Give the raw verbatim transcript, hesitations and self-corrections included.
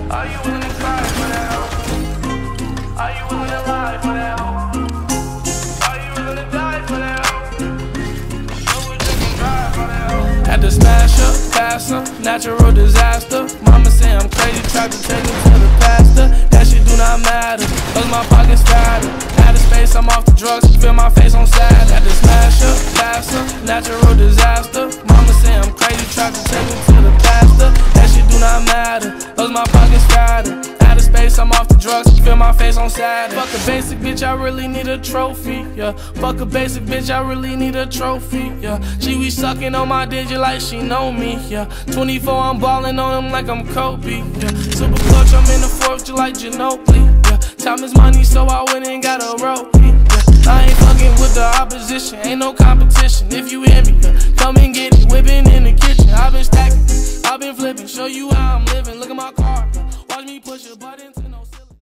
Are you willing to cry for that hoe? Are you willing to lie for that hoe? Are you willing to die for that hoe? No, we drinking dry for that hoe. Had to smash her, pass her, natural disaster. Mama say I'm crazy, tried to take me to the pastor. That shit do not matter, cause my pockets fatter. Out of space, I'm off the drugs, feel my face on sad. Had to smash her, pass her, natural disaster. Mama say I'm crazy, tried to take me to the pastor. That shit do not matter, cause my pockets fatter. Out of space, I'm off the drugs, feel my face on sad. Fuck a basic bitch, I really need a trophy, yeah. Fuck a basic bitch, I really need a trophy, yeah. She be sucking on my digit like she know me, yeah. twenty-four, I'm ballin' on him like I'm Kobe, yeah. Super clutch, I'm in the fourth, you like Ginobili, yeah. Time is money, so I went and got a rope, yeah. I ain't fucking with the opposition, ain't no competition. If you hear me, yeah, come and get it, whipping in the kitchen. I've been stacking, I've been flipping, show you how I'm living. Look at my car, watch me push a button.